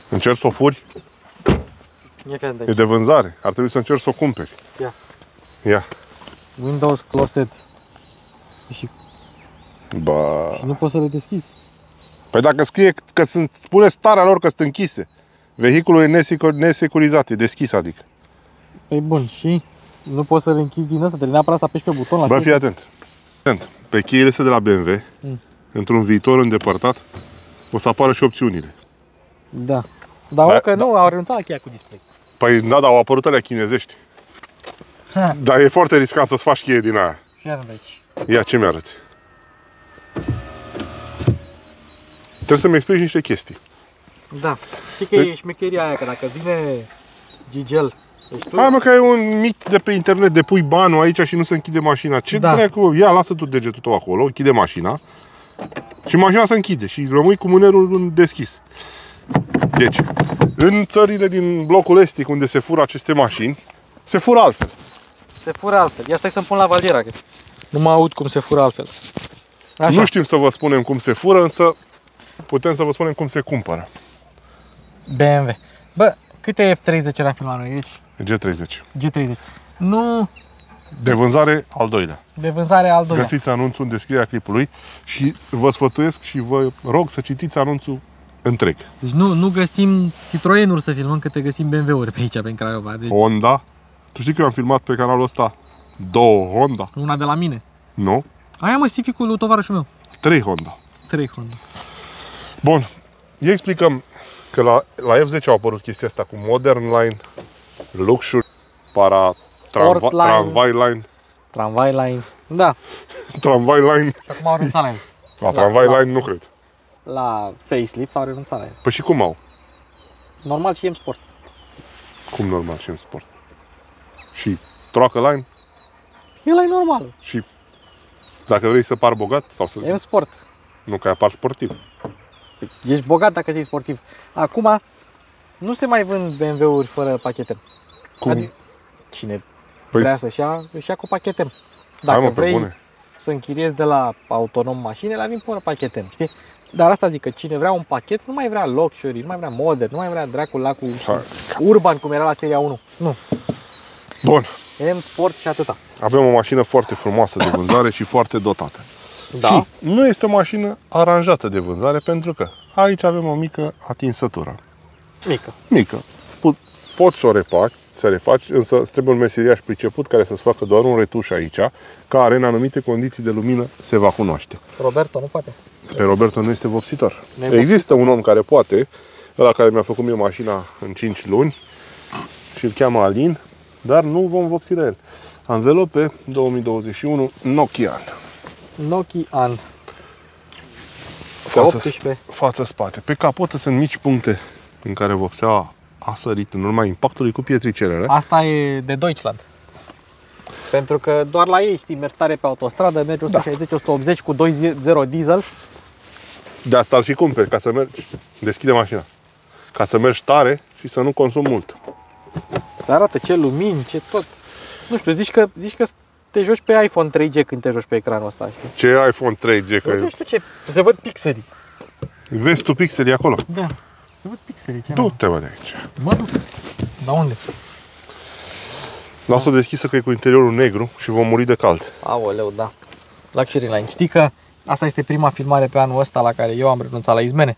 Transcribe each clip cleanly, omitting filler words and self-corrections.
Încerci să o furi? E de vânzare. Ar trebui să încerci să o cumperi. Ia. Ia. Windows Closet. Și Bă. nu poți să le deschizi. Păi dacă scrie că spune starea lor că sunt închise. Vehiculul e nesecurizat, e deschis, adică. Păi bun, și nu poți să le închizi din asta, trebuie neapărat să apeși pe buton la Bă, fii atent. Pe cheile astea de la BMW, într-un viitor îndepărtat, o să apară și opțiunile. Da. Dar că nu, au renunțat la cheia cu display. Păi da, dar au apărut alea chinezești. Dar e foarte riscant să-ți faci cheie din aia. Fii de aici. Ia, ce mi-arăți? Trebuie să-mi explici niște chestii. Da. Știi că e șmecheria aia, că dacă vine Gigel, ești tu? Hai mă, că ai un mic de pe internet, depui banul aici și nu se închide mașina. Ce dracu? Ia, lasă tu degetul tău acolo, închide mașina și mașina se închide și rămâi cu mânerul deschis. Deci, în țările din blocul estic unde se fură aceste mașini, se fură altfel. Se fură altfel. Ia stai să-mi pun la valiera, că nu mă aud cum se fură altfel. Așa. Nu știm să vă spunem cum se fură, însă putem să vă spunem cum se cumpără. BMW. Bă, câte F30 am filmat noi aici? G30. G30. Nu... De vânzare al doilea. De vânzare al doilea. Găsiți anunțul în descrierea clipului și vă sfătuiesc și vă rog să citiți anunțul întreg. Deci nu găsim Citroen-uri să filmăm, că te găsim BMW-uri pe aici, pe Craiova. Deci... Honda. Tu știi că eu am filmat pe canalul ăsta 2 Honda? Una de la mine. Nu. Aia mă, Civic-ul lui tovarășul meu. 3 Honda. 3 Honda. Bun. Ia explicăm că la F10 au apărut chestia asta cu Modern Line, Luxury, Tramvai Line. Tramvai Line. Da. Tramvai Line. Și acum au renunțat la el. La Tramvai Line nu cred. La facelift au renunțat la el. Păi și cum au? Normal și M Sport. Cum normal și M Sport? Și Troacă Line? E la normal. Și dacă vrei să pari bogat sau să... M Sport. Nu, că apar sportiv. Ești bogat dacă ți-ai sportiv. Acum nu se mai vând BMW-uri fără pachete. Cum? Adică, cine vrea să-și ia, își ia cu pachete. Dacă Hai, vrei să închiriezi de la autonom mașinile, vin fără pachete, știi? Dar asta zic, că cine vrea un pachet nu mai vrea luxury, nu mai vrea modern, nu mai vrea dracul la cu urban cum era la seria 1. Nu. Bun. M Sport și atâta. Avem o mașină foarte frumoasă de vânzare și foarte dotată. Da. Și nu este o mașină aranjată de vânzare pentru că aici avem o mică atinsătură. Mică. Poți să o refaci, însă îți trebuie un meseriaș priceput care să-ți facă doar un retuș aici, care în anumite condiții de lumină se va cunoaște. Roberto nu poate. Pe Roberto nu este vopsitor. Există un om care poate, ăla care mi-a făcut mie mașina în 5 luni și îl cheamă Alin, dar nu vom vopsi la el. Anvelope 2021 Nokian. Nokian. Față-spate. Pe capotă sunt mici puncte în care vopseaua a sărit în urma impactului cu pietricelele. Asta e de Deutschland. Pentru că doar la ei, știi, mergi tare pe autostradă, mergi 160-180 cu 2.0 diesel. De asta îl și cumperi, ca să mergi, deschide mașina, ca să mergi tare și să nu consumi mult. Se arată ce lumini, ce tot. Nu știu, zici că te joci pe iPhone 3G când te joci pe ecranul ăsta, știi? Ce iPhone 3G? Că... Nu știu ce, se văd pixelii. Vezi tu pixelii acolo? Da, se văd pixelii. Du-te, bă, de aici. Mă duc. Da unde? Lasă-o deschisă că e cu interiorul negru și vom muri de cald. Aoleu, da. Luxury Line. Știi că asta este prima filmare pe anul ăsta la care eu am renunțat la izmene?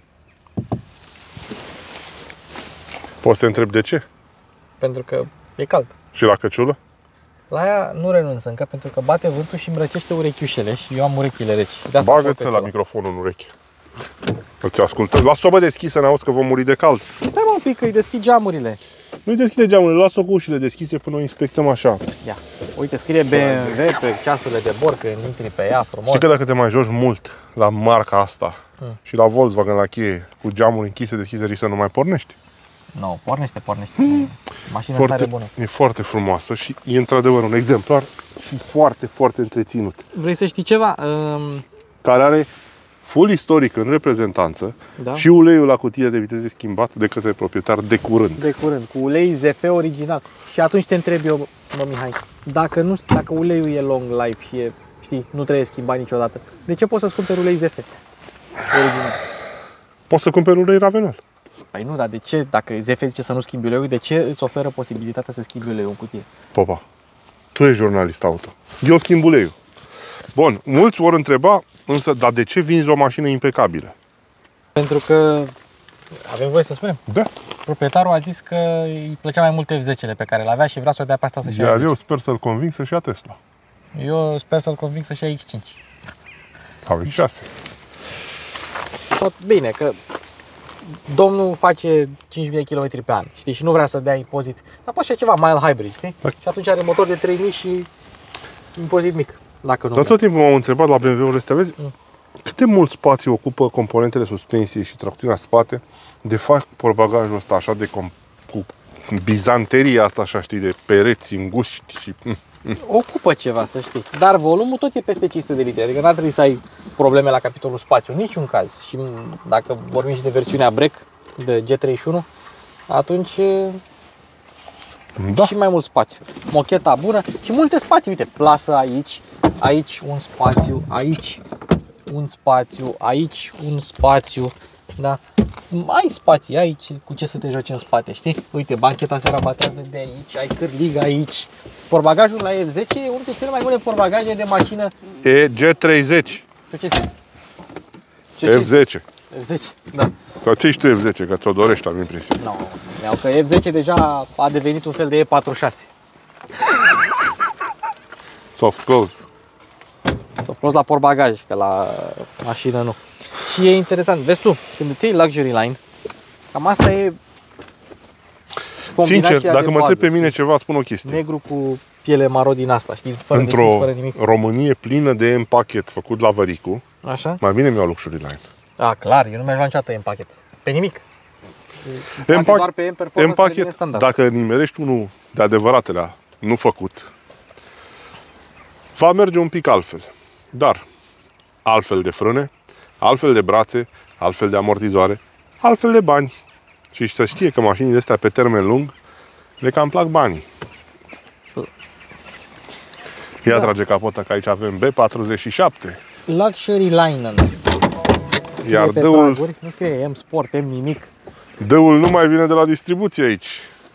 Poți să te întreb de ce? Pentru că e cald. Și la căciulă? La aia nu renunț încă, pentru că bate vântul și îmbrăcește urechiușele și eu am urechile reci. Bagă-ți la microfonul în ureche. Îți ascultăm. Lasă-o, bă, deschisă, n-auzi că vom muri de cald. Stai, mă, un pic, că îi deschid geamurile. Nu-i deschide geamurile, lasă-o cu ușile deschise până o inspectăm așa. Ia, uite, scrie BMW pe ceasurile de bord, că intri pe ea frumos. Știi că dacă te mai joci mult la marca asta și la Volkswagen, la cheie, cu geamuri închise, deschise, riscă să nu mai pornești? Nu, pornește. Mașina stare bună. E foarte frumoasă și e într-adevăr un exemplar foarte, foarte întreținut. Vrei să știi ceva? Care are full istoric în reprezentanță, da? Și uleiul la cutie de viteze schimbat de către proprietar de curând. De curând, cu ulei ZF original. Și atunci te întreb eu, mă, Mihai, dacă uleiul e long life și știi, nu trebuie schimbat niciodată, de ce poți să-ți cumperi ulei ZF original? Poți să cumperi ulei Ravenel. Păi nu, dar de ce, dacă ZF zice să nu schimbi uleiul, de ce îți oferă posibilitatea să schimbi uleiul în cutie? Popa, tu ești jurnalist auto. Eu schimb uleiul. Bun, mulți vor întreba, însă, dar de ce vinzi o mașină impecabilă? Pentru că, avem voie să spunem? Da. Proprietarul a zis că îi plăcea mai mult F10-le pe care le avea și vrea să o dea pe asta să-și ia Iar F10. eu sper să-l conving să-și ia Tesla. Eu sper să-l conving să-și ia X5. Sau X6. Sau, bine, că domnul face 5.000 de km pe an, știi, și nu vrea să dea impozit. Dar poate și ceva mild hybrid, știi? Da. Și atunci are motor de 3.000 și impozit mic, dacă nu. Dar tot timpul m-am întrebat la BMW-urile astea, vezi, cât de mult spațiu ocupă componentele suspensiei și tracțiunea spate, de fapt portbagajul ăsta așa de cu bizanteria asta așa, știi, de pereți înguști și... Ocupă ceva, să știi. Dar volumul tot e peste 500 de litri, adică n-ar trebui să ai probleme la capitolul spațiu, în niciun caz. Și dacă vorbim și de versiunea Break de G31, atunci Da. și mai mult spațiu. Mocheta bună și multe spații, uite, plasă aici, aici un spațiu, aici un spațiu, aici un spațiu, da? Ai spații aici, cu ce să te joci în spate, știi? Uite, bancheta se rabatează de aici, ai cârlig aici. Portbagajul la F10 e unul dintre cele mai bune portbagaje de mașină. EG30. Ce este? F10. F10, da. Ca ce ești tu F10? Că ți-o dorești, am impresia. No, că F10 deja a devenit un fel de E46. Soft close. S-a fost la portbagaj, că la mașină nu. Și e interesant, vezi tu, când îți iei Luxury Line, cam asta e combinația. Sincer, dacă de mă bază, întreb pe mine ceva, spun o chestie. negru cu piele maro din asta, știi, fără Într-o deschis, fără nimic. Românie plină de M-pachet făcut la Văricu, Așa? mai bine mi-au Luxury Line. A, clar, eu nu mi-aș lua niciodată în pachet. Pe nimic. Doar pe M Performance, M-pachet, standard. dacă nimerești unul de adevăratele, nu făcut, va merge un pic altfel. Dar altfel de frâne, altfel de brațe, altfel de amortizoare, altfel de bani. Și să știe că mașinile astea pe termen lung le cam plac banii. Ia trage capota că aici avem B47. Luxury Line. Iar Pe dăul, praguri, nu scrie M Sport, M nimic. dăul nu mai vine de la distribuție aici.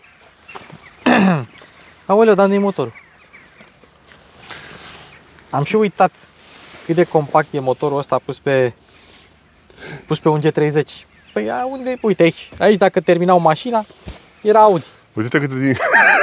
Aoleu, dar nu-i motorul. Am și uitat cât de compact e motorul ăsta pus pe un G30. Păi unde? Uite aici. Aici dacă terminau mașina, era Audi. Uite-te cât de...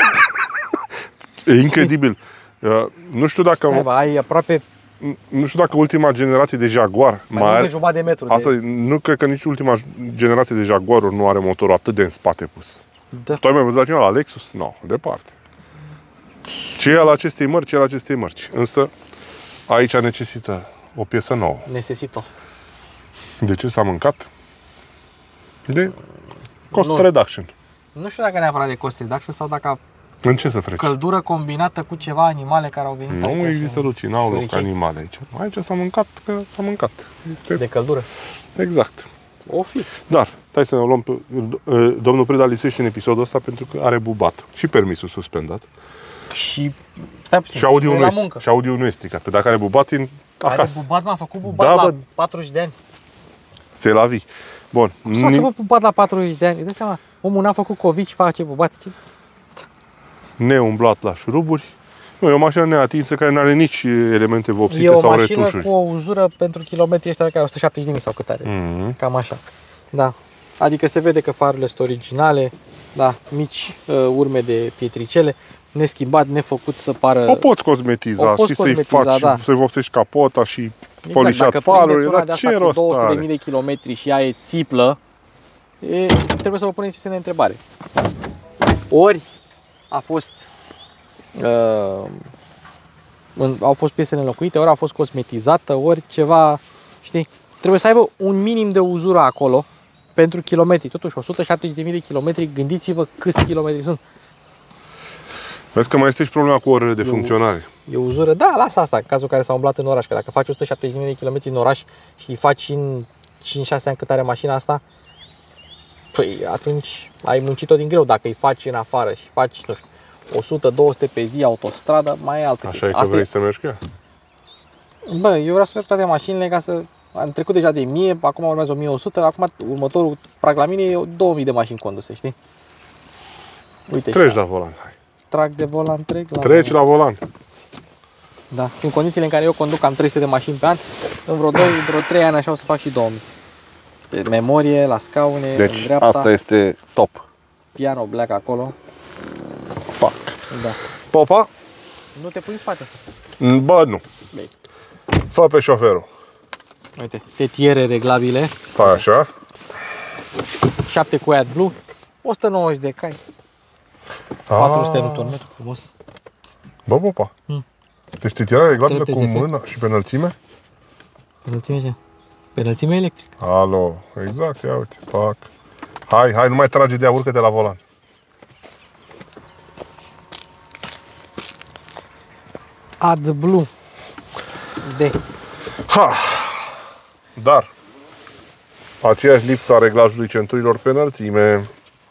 E incredibil. Nu știu dacă... Stai, bă, ai aproape Nu știu dacă ultima generație de Jaguar mai mult de jumătate de metru. Asta, nu cred că nici ultima generație de Jaguar-uri nu are motorul atât de în spate pus. Da. Tu ai mai văzut la cineva? La Lexus? Nu, departe. Ce e al acestei mărci, e al acestei mărci. Însă, aici necesită o piesă nouă. Necesită. De ce s-a mâncat? De cost Nu. reduction. Nu știu dacă neapărat de cost reduction sau dacă În ce să freci? căldură combinată cu ceva animale care au venit aici. Nu există Luci, n-au loc șoricei. animale aici. Aici s-a mâncat, că s-a mâncat. Este De căldură. exact. O fi. Dar, stai să ne luăm pe... Domnul Preda lipsește în episodul ăsta pentru că are bubat. Și permisul suspendat. Și stai puțin. Și audio la nu este, muncă. și audio nu este stricat. Pe dacă are bubat, în Are acasă. bubat, m-a făcut bubat Da, la bă. 40 de ani. Se la vii. Bun. Cum să facă bubat la 40 de ani? Îți dai seama, omul n-a făcut COVID și face bubat. Ce? Neumblat la șuruburi. Nu, e o mașină neatinsă care nu are nici elemente vopsite E o sau mașină retușuri. cu o uzură pentru kilometri ăștia care 170.000 sau cât are. Cam așa. Da. Adică se vede că farurile sunt originale, da, mici urme de pietricele, neschimbat, nefăcut să pară... O poți cosmetiza, O poți știi, să-i cosmetiza, faci, da. să-i vopsești capota și polișat dacă farurile, prindeți una de dar asta ce cu rost are? 200.000 de kilometri și ea e țiplă, trebuie să vă puneți semne de întrebare. Ori a fost au fost piesele înlocuite, ori a fost cosmetizată, ori ceva, știi? Trebuie să aibă un minim de uzură acolo pentru kilometri. Totuși, 170.000 de kilometri, gândiți-vă câți kilometri sunt. Vezi că mai este și problema cu orele de funcționare. E uzură? Da, lasă asta, în cazul în care s-a umblat în oraș. Că dacă faci 170.000 de kilometri în oraș și îi faci în 5-6 ani cât are mașina asta, păi atunci ai muncit-o din greu. Dacă îi faci în afară și faci, nu știu, 100-200 pe zi autostradă, mai e altă Așa chestie. e că Asta vrei să mergi cu ea? Bă, eu vreau să merg toate mașinile ca să am trecut deja de 1000, acum urmează 1100, acum următorul prag la mine e 2000 de mașini conduse, știi? Uite, Treci la volan, hai. Trag de volan, trec la Treci la volan. Da, și în condițiile în care eu conduc cam 300 de mașini pe an, în vreo 3 ani așa o să fac și 2000. De memorie, la scaune, Deci în dreapta, asta este top. piano black acolo. Fac. Da. Popa? Nu te pui în spate. Bă, nu. Bine. Fă pe șoferul. Uite, tetiere reglabile, Fai așa. 7 cu AdBlue, 190 de cai, 400 Nm, frumos. Bă, Popa. Hmm. Deci tetiera reglabilă cu TTZF. mâna și pe înălțime? Pe înălțime ce? Pe înălțime electrică. Alo, exact, ia uite, fac. Hai, nu mai trage de ea, urcă-te la volan. AdBlue. Ha! Dar, aceeași lipsă a reglajului centurilor pe înălțime.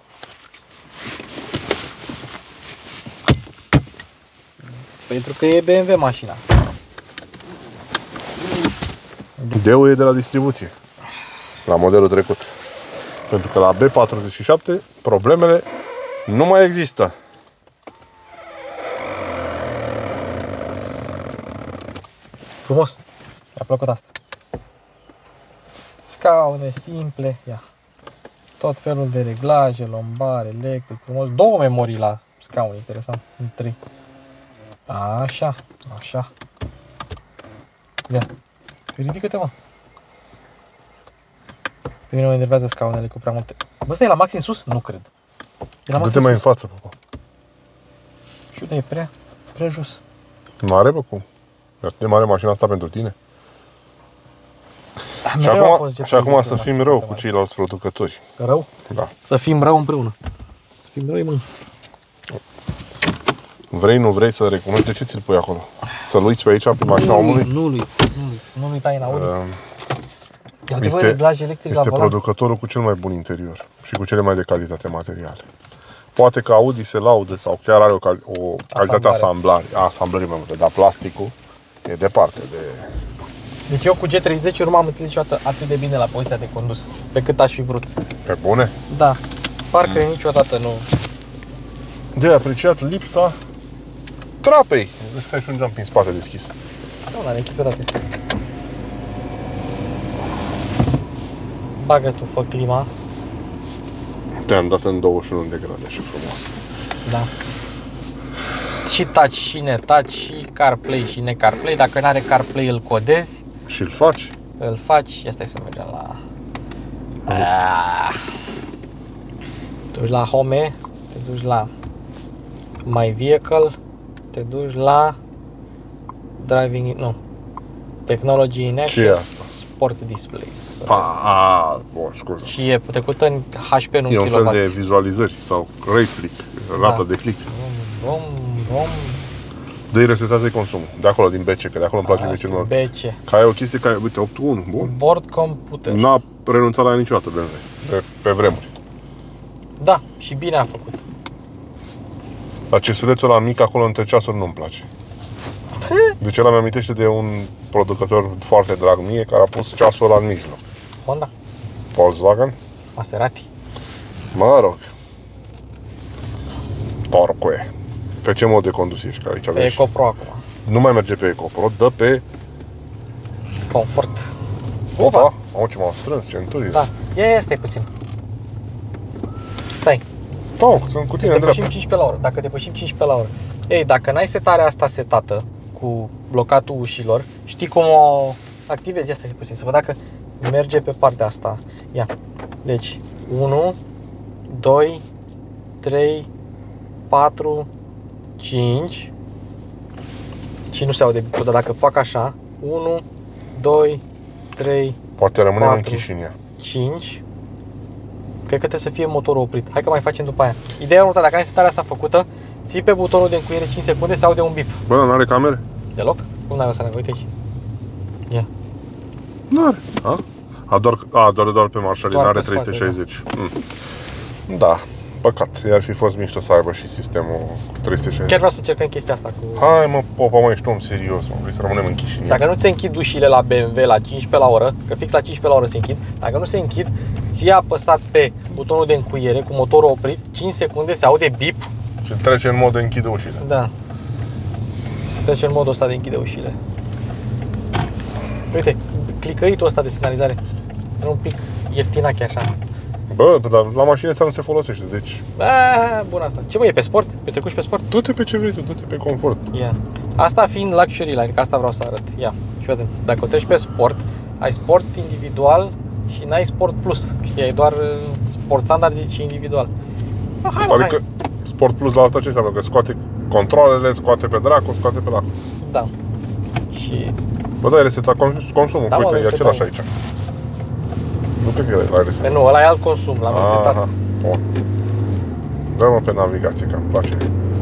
Pentru că e BMW mașina. D-ul e de la distribuție. La modelul trecut. Pentru că la B47 problemele nu mai există. Frumos. Mi-a plăcut asta. Scaune simple, ia. Tot felul de reglaje, lombar, electric, frumos. 2 memorii la scaun, interesant. În 3. Așa, așa. Ia. Ridică-te, mă. Pe mine mă enervează scaunele cu prea multe. Bă, ăsta e la maxim sus? Nu cred. E la Dă-te maxim mai în sus. față, Popa. Și uite, e prea jos. Mare, bă, cum? E atât de mare mașina asta pentru tine? Și Mereu a acum, fost și acum G30 să la fim foarte rău cu mare. ceilalți producători. Rău? Da. Să fim rău împreună. Să fim răi, mă. Vrei, nu vrei să recunoști, de ce ți-l pui acolo? Să-l uiți pe aici, pe mașina omului? Nu-lui tai în Audi. Ia uite, bă, Este, reglaj electric la este volan. producătorul cu cel mai bun interior și cu cele mai de calitate materiale. Poate că Audi se laudă sau chiar are o calitate asamblare mai multă, dar plasticul e departe de... Deci eu cu G30 nu m-am înțeles niciodată atât de bine la poziția de condus, pe cât aș fi vrut. Pe bune? Da, parcă niciodată nu. De apreciat lipsa trapei. Vezi că ai și un geam prin spate deschis. Nu, n-are niciodată. Bagă tu, fă clima. Te-am dat în 21 de grade și frumos. Da. Și touch și netouch și CarPlay și ne-CarPlay. Dacă n-are CarPlay îl codezi, Și îl faci? îl faci. Ia stai să mergem la... Te duci la Home, te duci la My Vehicle, te duci la Driving, nu, Technology in Action, Ce e asta? Sport Displays. Bun, scuze. Și e trecută în HP, nu E în un fel de kW. vizualizări sau ray click, rată de click. Bum, bum, Dă-i resetează consumul. De acolo, din BC, că de acolo îmi place BC meu. BC. Ca e o chestie care, uite, 8.1, bun. Board Computer. N-a renunțat la ea niciodată BMW, pe vremuri. Da, și bine a făcut. Dar cesulețul ăla mic acolo între ceasuri nu-mi place. Deci ăla mi-amintește de un producător foarte drag mie care a pus ceasul ăla în mijloc. Honda, Volkswagen? Maserati. Mă rog. Porcoe. Pe ce mod de condus ești? Că aici Pe avem EcoPro acum. Nu mai merge pe EcoPro, dă pe... Confort. Opa! Au ce m-au strâns centurile. Da, ia stai puțin. Stai. Stau, sunt cu tine în Depășim dreapta. 15 la oră. Dacă depășim 15 la oră. Ei, dacă n-ai setarea asta setată cu blocatul ușilor, știi cum o activezi? Ia stai puțin, să văd dacă merge pe partea asta. Ia. Deci, 1, 2, 3, 4, 5 și nu se aude, dar dacă fac așa, 1, 2, 3, Poate rămânem 4. închiși în ea. 5. Cred că trebuie să fie motorul oprit. Hai că mai facem după aia. Ideea următoare, dacă ai setarea asta făcută, ții pe butonul de încuiere 5 secunde, se aude un bip. Bă, n-are camere? Deloc? Cum n-ai o să ne uite aici? Ia. N-are. Doar pe marșalie, Doar n-are pe spate, 360. Da. Păcat, i-ar fi fost mișto să aibă și sistemul 360. Chiar vreau să încercăm chestia asta cu... Hai mă, popa, mă, ești om serios, mă, vrei să rămânem închiși în el. Dacă nu ți închid ușile la BMW la 15 la oră, că fix la 15 la oră se închid, dacă nu se închid, ți-ai apăsat pe butonul de încuiere cu motorul oprit, 5 secunde se aude bip. Și trece în mod de închide ușile. Da. Trece în modul ăsta de închide ușile. Uite, clicăitul ăsta de semnalizare e un pic ieftinache așa. Bă, dar la mașină asta nu se folosește, deci... Bun asta. Ce mă, e pe sport? Pe trecut și pe sport? Du-te pe ce vrei tu, du-te pe confort. Ia. Asta fiind luxury line, că asta vreau să arăt. Ia. Și vedem. Dacă o treci pe sport, ai sport individual și n-ai sport plus. Știi, ai doar sport standard și individual. Hai, adică sport plus la asta ce înseamnă? Că scoate controlele, scoate pe dracu, scoate pe dracu. Da. Și... Bă, da, ai resetat consumul, Da, uite, e același aici. Nu cred că l-ai resetat. Nu, ăla e alt consum, l-am resetat. Bun. Dă-mă pe navigație, că îmi place.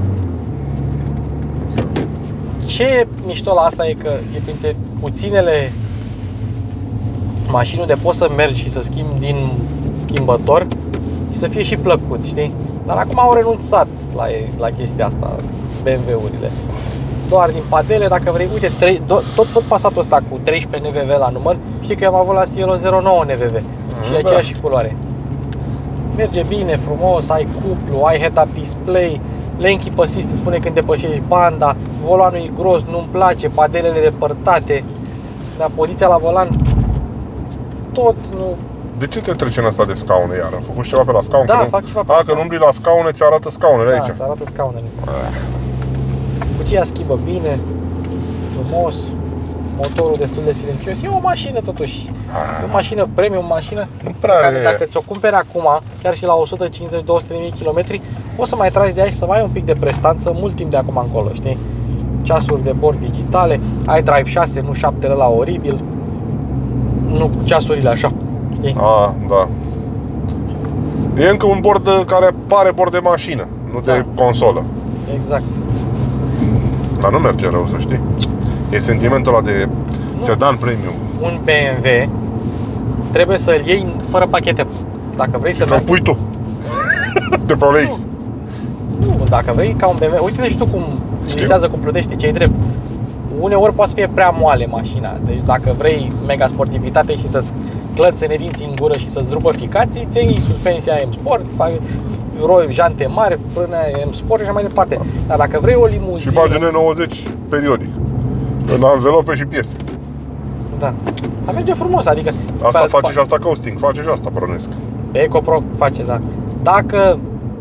Ce e mișto la asta e că e printre puținele mașini unde poți să mergi și să schimbi din schimbător și să fie și plăcut, știi? Dar acum au renunțat la chestia asta, BMW-urile. Doar din padele, dacă vrei, uite, tot Passatul ăsta cu 13 NVV la număr, știi că eu am avut la Cielo 09 NVV și e aceeași culoare. Merge bine, frumos, ai cuplu, ai head-up display, lane keep assist spune când depășești banda, volanul e gros, nu-mi place, padelele depărtate, dar poziția la volan, tot nu... De ce te trece în asta de scaune iar? Am făcut ceva pe la scaun? Da, fac ceva pe la că scaun. nu umbli la scaune, ți arată scaunele aici. Da, îți arată scaunele. Cutia schimbă bine, frumos, motorul destul de silențios. E o mașină totuși, e o mașină premium, o mașină care dacă ți-o cumperi acum, chiar și la 150-200.000 km, poți să mai tragi de aici, să mai ai un pic de prestanță mult timp de acum încolo, știi? Ceasuri de bord digitale, ai Drive 6, nu 7 la oribil, nu ceasurile așa, știi? Da. E încă un bord care pare bord de mașină, nu de consolă. Exact. Dar nu merge rău, să știi. E sentimentul ăla de sedan premium. Un BMW trebuie să-l iei fără pachete. Dacă vrei să-l pui tu de pe OLX. Nu, dacă vrei ca un BMW, uite-te și tu cum lisează, cum plutește, ce-i drept. Uneori poate să fie prea moale mașina. Deci dacă vrei mega sportivitate și să-ți clățene dinții în gură și să-ți rupă ficații, ți iei suspensia M Sport, jante mari, frână M Sport și așa mai departe. Dar dacă vrei o limuzină... Și bagi N90 periodic. În anvelope și piese. Da. Dar merge frumos, adică... Asta face și asta coasting, face și asta bănuiesc. EcoPro face, da. Dacă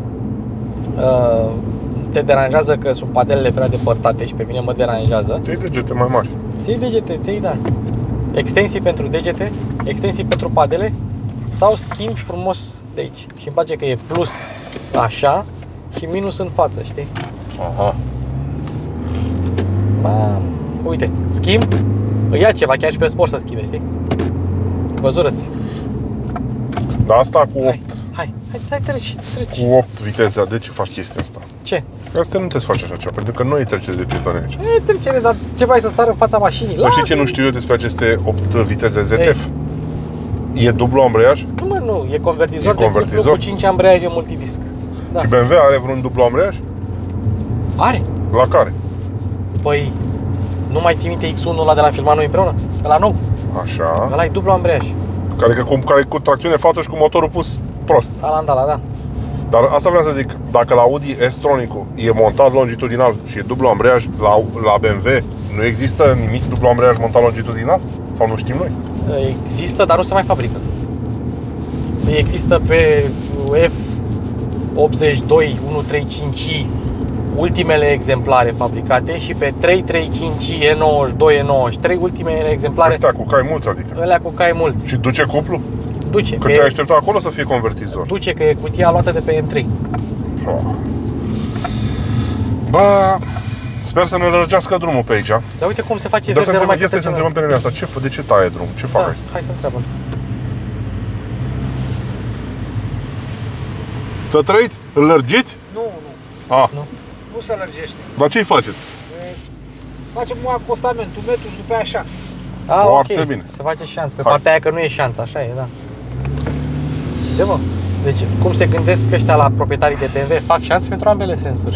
te deranjează că sunt padelele prea depărtate și pe mine mă deranjează, ți-ai degete mai mari. Ți-ai degete, da. Extensii pentru degete, extensii pentru padele sau schimbi frumos de aici. Și îmi place că e plus așa și minus în față, știi? Aha. Uite, schimb, îi ia ceva chiar și pe sport să schimbe, știi? Văzurăți. Dar asta cu 8. Hai, treci. Cu 8 viteze, de ce faci chestia asta? Ce? Asta nu te face așa ceva, pentru că nu e trecere de pietoni aici. E trecere, dar ce vrei să sară în fața mașinii? Nu știi ce nu știu eu despre aceste 8 viteze ZF? E dublu ambreiaj? Nu, e convertizor, convertizor? cu 5 ambreiaje multidisc. Da. Și BMW are vreun dublu ambreiaj? Are? La care? Păi, nu mai ții minte X1 ăla de la filmat noi împreună? Ăla nou? Așa. Ăla e dublu ambreiaj. Care cu tracțiune față și cu motorul pus prost. Alandala, da. Dar asta vreau să zic, dacă la Audi S-Tronic-ul e montat longitudinal și e dublu ambreiaj, la BMW nu există nimic dublu ambreiaj montat longitudinal? Sau nu știm noi? Există, dar nu se mai fabrică. Există pe F82 135i ultimele exemplare fabricate și pe 335i E92, E93 ultimele exemplare. Astea cu cai mulți, adică? Alea cu cai mulți. Și duce cuplu? Duce. Că te-ai aștepta acolo să fie convertizor. Duce, că e cutia luată de pe M3. Bă, sper să ne lărgească drumul pe aici. Dar uite cum se face verde. Dar să întrebăm pe nenea asta, de ce taie drumul? Ce fac aici? Hai să întrebăm. Să trăiți? Îl lărgiți? Nu. Nu se lărgește. Dar ce-i faceți? Facem un acostament, un metru și după aia șanț. Foarte bine. Se face șanț. Pe partea aia că nu e șanț, așa e, da. De mă. Deci, cum se gândesc ăștia la proprietarii de BMW? Fac șanțe pentru ambele sensuri.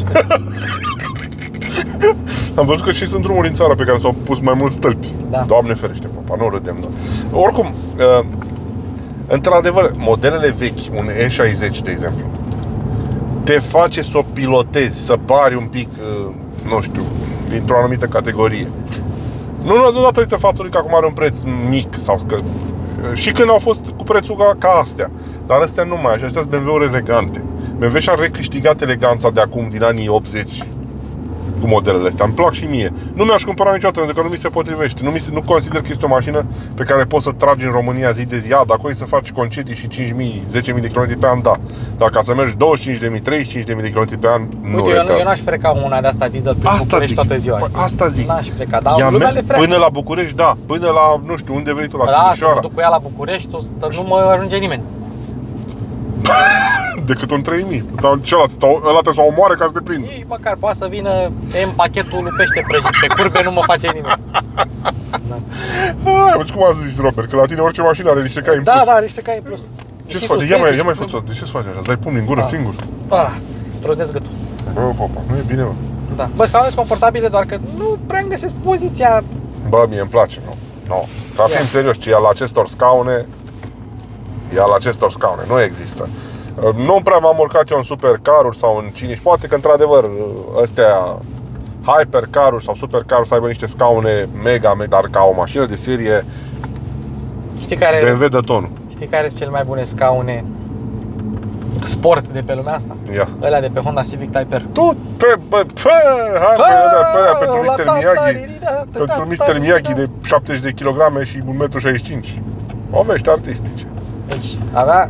Am văzut că și sunt drumuri în țară pe care s-au pus mai mulți stâlpi. Da. Doamne ferește, papa, nu râdem, da. Oricum, într-adevăr, modelele vechi, un E60, de exemplu, te face să o pilotezi, să pari un pic, nu știu, dintr-o anumită categorie. Nu datorită faptului că acum are un preț mic sau că și când au fost cu prețul ca astea. Dar astea nu mai, astea sunt BMW-uri elegante. BMW și-a recâștigat eleganța de acum, din anii 80, cu modelele astea. Îmi plac și mie. Nu mi-aș cumpăra niciodată, pentru că nu mi se potrivește. Nu consider că este o mașină pe care poți să tragi în România zi de zi. Dacă vrei să faci concedii și 5.000, 10.000 de km pe an, da. Dar ca să mergi 25.000, 35.000 de km pe an, nu. Uite, eu n-aș freca una de asta diesel prin București toată ziua. Păi, asta zic. N-aș freca, dar lumea le freacă. Până la București, da. Până la, nu știu, unde vrei tu, la Timișoara. Da, să mă duc cu ea la București, nu mă ajunge nimeni. Decât un 3000. Sau celălalt, ăla te să o omoare ca să te prind. Nici măcar poate să vină pachetul lui pește prăjit. Pe curbe nu mă face nimeni. Da. Vezi cum a zis Robert, că la tine orice mașină are niște cai în plus. Da, da, niște cai în plus. Ce-ți face? Ia mai fă-ți-o. De ce-ți faci așa? Îți dai pumni în gură singur? Trozesc gâtul. Bă, papa, nu e bine, mă. Da. Bă, scaune sunt confortabile, doar că nu prea îmi găsesc poziția. Bă, mie îmi place, nu. No. Să fim serioși, ce e la acestor scaune, nu există. Nu prea m-am urcat eu în supercaruri sau în cine. Poate că într-adevăr astea hypercaruri sau supercaruri să aibă niște scaune mega, dar ca o mașină de serie, știi care BMW dă tonul. Știi care sunt cele mai bune scaune sport de pe lumea asta? Ia. Ălea de pe Honda Civic Type R. Pentru Mr. Miyagi. Pentru Mr. Miyagi de 70 de kg și 1,65 m. Povești artistice. Deci avea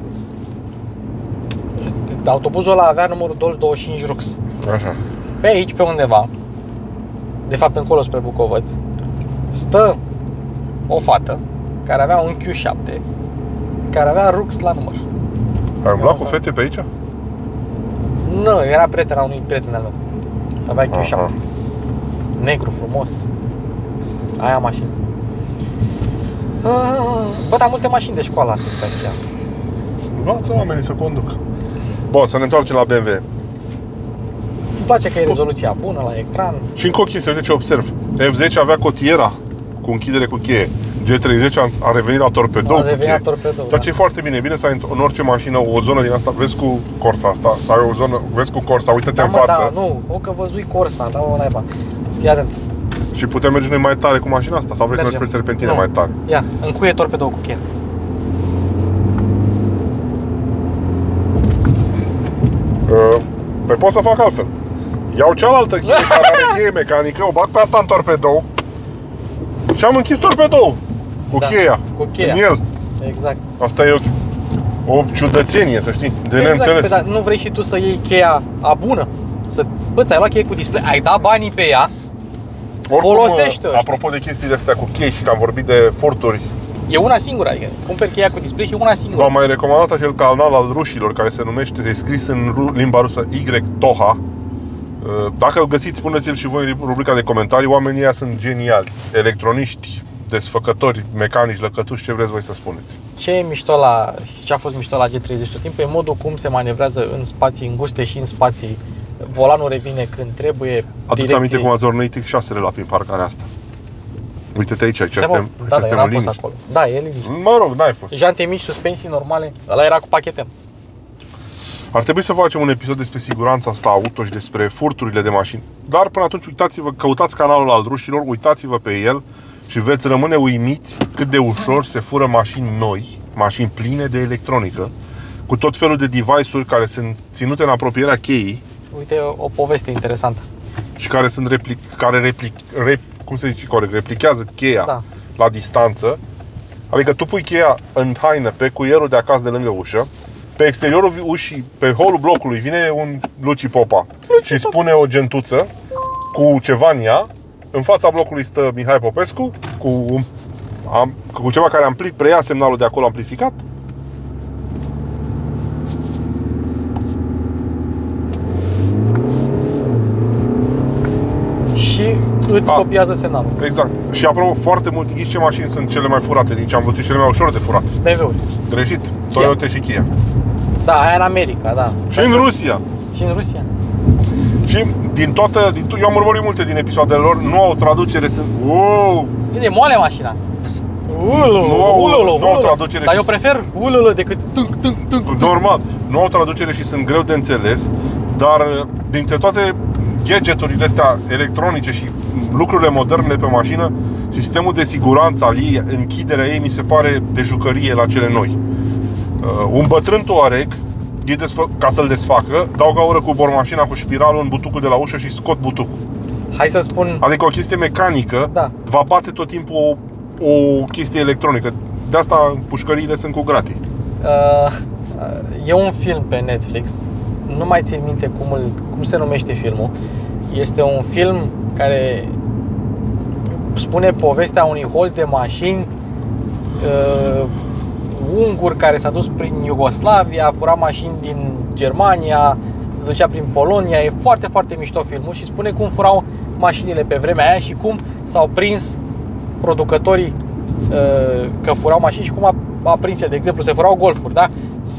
autobuzul ăla avea numărul 225 Rux. Așa. Pe aici, pe undeva, de fapt încolo spre Bucovăț, stă o fată care avea un Q7 care avea Rux la număr. Ai umblat cu fete pe aici? Nu, era prietena unui prieten al meu. Avea Q7. Negru frumos. Aia mașină. Bă, dar multe mașini de școală astăzi pe aici. Luați oamenii să conducă. Bun, să ne întoarcem la BMW. Îmi place că e rezoluția bună la ecran. Și încă o chestie, uite ce observ. F10 avea cotiera cu închidere cu cheie. G30 a revenit la torpedou cu cheie. Ceea ce e foarte bine. E bine să ai în orice mașină o zonă din asta. Vezi cu Corsa asta, să ai o zonă, vezi cu Corsa, uite-te în față. Da, nu, o că văzui Corsa, da, o naiba. Fii atent. Și putem merge noi mai tare cu mașina asta? Sau vrei să mergi pe serpentine mai tare? Ia, încuie torpedou cu cheie. Păi pot să fac altfel. Iau cealaltă cheie care are cheie mecanică, o bag pe asta în torpedou și am închis torpedou cu cheia, în el. Exact. Asta e o ciudățenie, să știi, de neînțeles. Dar nu vrei și tu să iei cheia a bună? Bă, ți-ai luat cheie cu display, ai dat banii pe ea, folosește-o. Apropo de chestiile astea cu chei și că am vorbit de furturi, e una singură, adică cumperi cheia cu display și e una singură. V-am mai recomandat acel canal al rușilor care se numește, e scris în limba rusă Y-Toha. Dacă îl găsiți, spuneți-l și voi în rubrica de comentarii. Oamenii ăia sunt geniali. Electroniști, desfăcători, mecanici, lăcătuși, ce vreți voi să spuneți. Ce a fost mișto la G30 tot timpul e modul cum se manevrează în spații înguste și în spații. Volanul revine când trebuie. Adu-ți aminte cum a zornăit X6-le la prin parcarea asta. Uite-te aici, suntem în liniște. Da, e liniște. Mă rog, n-ai fost. Jante mici, suspensii normale. Ăla era cu pachete. Ar trebui să facem un episod despre siguranța asta auto și despre furturile de mașini. Dar până atunci uitați-vă, căutați canalul al rușilor, uitați-vă pe el și veți rămâne uimiți cât de ușor se fură mașini noi, mașini pline de electronică, cu tot felul de device-uri care sunt ținute în apropierea cheii. Uite o poveste interesantă. Și care sunt replichează cheia la distanță. Adică tu pui cheia în haină pe cuierul de acasă de lângă ușă. Pe exteriorul ușii, pe holul blocului, vine un Luci Popa și îți pune o gentuță cu ceva în ea. În fața blocului stă Mihai Popescu cu ceva care preia semnalul de acolo amplificat. Și îți copiază semnalul. Exact. Și apropo, foarte mult, ghiși ce mașini sunt cele mai furate din ce am văzut, cele mai ușor de furat? BMW-uri. Greșit. Toyota și Kia. Da, aia în America, da. Și în Rusia. Și în Rusia. Și eu am urmărit multe din episoadele lor, nu au traducere, sunt... Wow! E moale mașina. Nu au traducere. Dar eu prefer ululu decât tânc, tânc, tânc. Normal, nu au traducere și sunt greu de înțeles, dar dintre toate gadgeturile astea electronice și lucrurile moderne pe mașină, sistemul de siguranță al ei, închiderea ei, mi se pare de jucărie la cele noi. Un bătrân Touareg, ca să-l desfacă, dau gaură cu bormașina cu spiralul în butucul de la ușă și scot butucul. Hai să spun... Adică o chestie mecanică, da, va bate tot timpul o chestie electronică. De asta pușcăriile sunt cu gratii. E un film pe Netflix, nu mai țin minte cum se numește filmul. Este un film care spune povestea unui hoț de mașini ungur care s-a dus prin Iugoslavia, a furat mașini din Germania, ducea prin Polonia. E foarte, foarte mișto filmul și spune cum furau mașinile pe vremea aia și cum s-au prins producătorii că furau mașini și cum a prins el. De exemplu, se furau golfuri, da?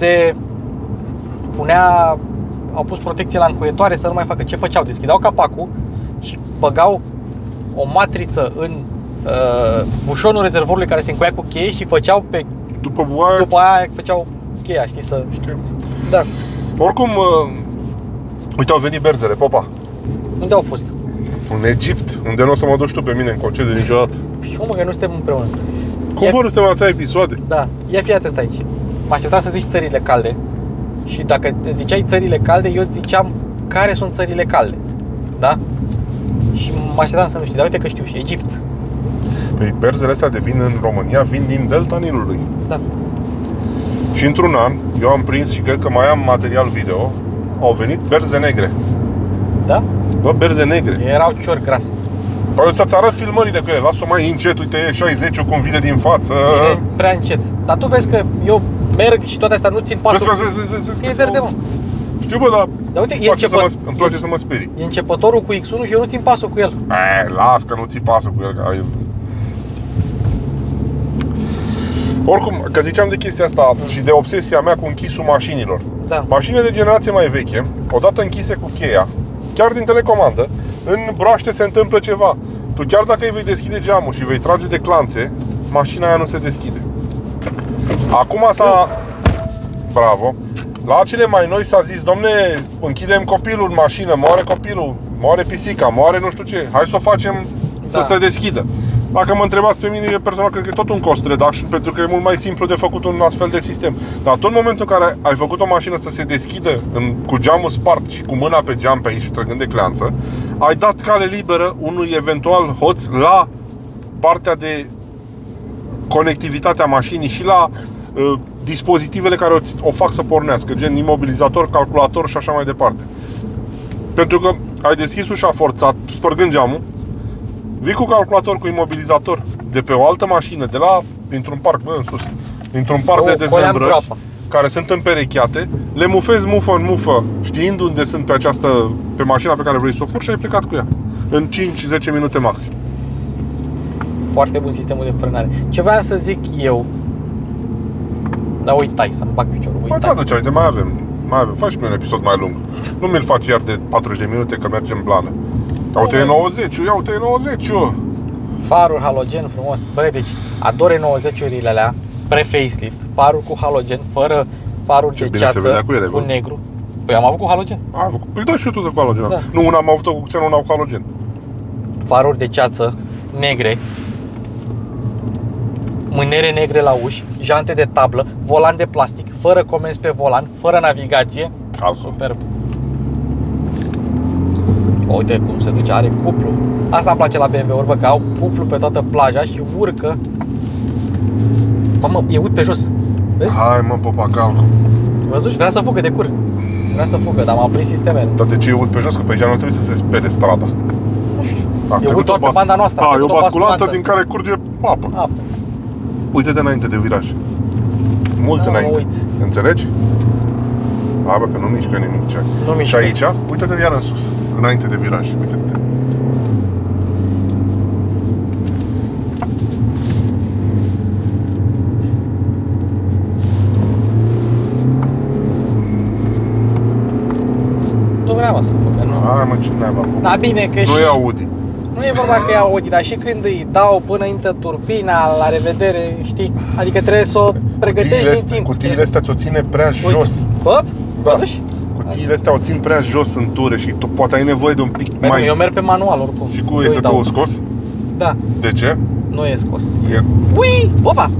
Au pus protecție la încuietoare să nu mai facă. Ce făceau? Deschideau capacul și băgau o matriță în bușonul rezervorului care se încuia cu cheie și făceau după aia făceau cheia, știi, să... Știu. Da. Oricum, uite, au venit berzele, popa. Unde au fost? În Egipt, unde nu o să mă duci tu pe mine în concediu niciodată. Cum că nu suntem împreună? Cum vor suntem la 3 episoade? Da, ia fii atent aici. Mă așteptam să zici țările calde. Și dacă ziceai țările calde, eu ziceam care sunt țările calde. Da? Și mă așteptam să nu știi, dar uite că știu, și Egipt. Păi berzele astea devin în România, vin din delta Nilului. Da. Și într-un an, eu am prins și cred că mai am material video, au venit berze negre. Da? Bă, berze negre. Erau ciori grase. Păi o să-ți arăt filmările cu ele, lasă-o mai încet, uite, e 60-ul cum vine din față. E prea încet. Dar tu vezi că eu merg și toate astea nu țin pasul. Vezi, e verde, mă. Știu, bă, dar uite, îmi place să mă sperii. E începătorul cu X1 și eu nu țin pasul cu el. Las că nu ții pasul cu el, că ai... Oricum, că ziceam de chestia asta și de obsesia mea cu închisul mașinilor. Da. Mașinile de generație mai veche, odată închise cu cheia, chiar din telecomandă, în broaște se întâmplă ceva. Tu chiar dacă îi vei deschide geamul și vei trage de clanțe, mașina aia nu se deschide. Acum Bravo. La cele mai noi s-a zis, domne, închidem copilul în mașină, moare copilul, moare pisica, moare nu știu ce. Hai să o facem să se deschidă. Dacă mă întrebați pe mine, eu personal cred că e tot un cost reduction, pentru că e mult mai simplu de făcut un astfel de sistem. Dar tu în momentul în care ai făcut o mașină să se deschidă cu geamul spart și cu mâna pe geam pe aici și trăgând de cleanță, ai dat cale liberă unui eventual hoț la partea de conectivitate a mașinii și la dispozitivele care o fac să pornească, gen imobilizator, calculator și așa mai departe. Pentru că ai deschis ușa forțat, spărgând geamul, vii cu calculator, cu imobilizator de pe o altă mașină, dintr-un parc, în sus, dintr-un parc de dezmembrări care sunt împerecheate, le mufezi mufă în mufă, știind unde sunt pe mașina pe care vrei să o furi și ai plecat cu ea în 5-10 minute maxim. Foarte bun sistemul de frânare. Ce vreau să zic eu, dar uitai să-mi bag piciorul. Mai traduce, uite, mai avem. Faci mi un episod mai lung. Nu mi-l faci iar de 40 de minute că mergem blană. Uite, e 90, ia uite, e 90. Farul halogen frumos. Băi, deci ador 90-urile alea pre-facelift. Farul cu halogen, fără faruri de ceață, cu negru. Păi am avut cu halogen. Păi da, și eu tot cu halogen. Da. Nu, una am avut-o cu xenon, una cu halogen. Faruri de ceață, negre, mânere negre la uși, jante de tablă, volan de plastic, fără comenzi pe volan, fără navigație. Superb. Uite cum se duce, are cuplu. Asta îmi place la BMW-uri, bă, că au cuplu pe toată plaja și urcă. Mamă, e uit pe jos. Vezi? Hai mă, popa, calcu. Văzuși? Vrea să fugă de cur. Vrea să fugă, dar m-a prins sistemele. Dar de ce e uit pe jos? Că pe aici nu trebuie să se spere strada. Nu știu. E uit doar pe banda noastră. E o basculantă din care curge apă. Uite de înainte de viraj. Mult înainte. Uit. Înțelegi? Bă, că nu mișcă nimic. Și aici, uite-te iar în sus, înainte de viraj. Uite-te. o să facă, nu. Hai mă, ce n-ai luat? Da, bine că Nu și... e Audi. Nu e vorba că e Audi, dar și când îi dau până intră turbina, la revedere, știi? Adică trebuie să o pregătești din timp. Cutiile astea ți-o ține prea jos. Bă, Da. văzuși? Cutiile astea o țin prea jos în ture și tu poate ai nevoie de un pic Bine, mai... eu merg pe manual oricum. Și cu Eu îi dau. ESP-ul scos? Da, De ce? nu e scos. E... Ui! Opa!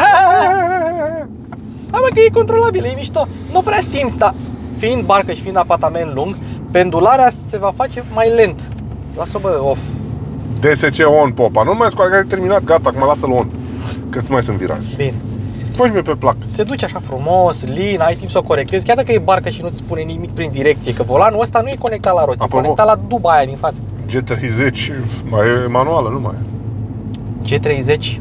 Hai mă că e controlabil, e mișto. Nu prea simți, dar fiind barcă și fiind apartament lung, pendularea se va face mai lent. Lasă-o bă, off. DSC on, popa. Nu mai scoate, că ai terminat, gata, acum lasă-l on. Că nu mai sunt viraje. Bine. Fă-și mie pe plac. Se duce așa frumos, lin, ai timp să o corectezi, chiar dacă e barcă și nu-ți spune nimic prin direcție, că volanul ăsta nu e conectat la roți, e Apropo. conectat la duba aia din față. G30 mai e manuală, nu mai e. G30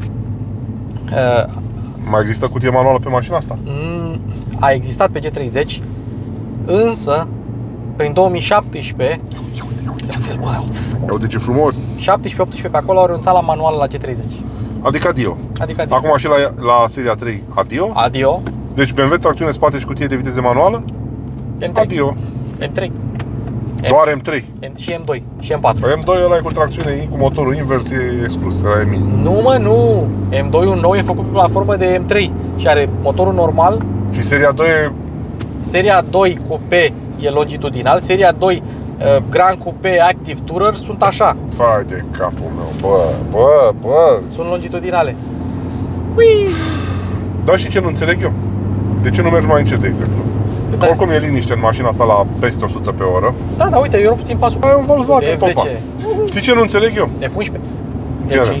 Mai există cutie manuală pe mașina asta? a existat pe G30, însă prin 2017, Ia uite ce frumos. 17-18 pe acolo au renunțat la manual la G30. Adică adio. Adică Acum și la seria 3 adio. adio, Deci BMW tracțiune spate și cutie de viteză manuală. M3, Adio. M3 Doar M3. și M2 și M4. M2 ăla e cu tracțiune cu motorul invers, e exclus, ăla e mini. Nu mă, nu! M2-ul nou e făcut pe platformă de M3 și are motorul normal. Și seria 2 e... Seria 2 Coupe e longitudinal, seria 2 Grand Coupe Active Tourer sunt așa, Fai de capul meu, bă. sunt longitudinale. Ui! Da, și ce nu înțeleg eu? De ce nu mergi mai încet, de exemplu? Că oricum e liniște în mașina asta la peste 100 pe oră. Da, da, uite, eu nu puțin pasul Ai un Volkswagen, de popa. F10, Știi ce nu înțeleg eu? F11. Fii F5. atent.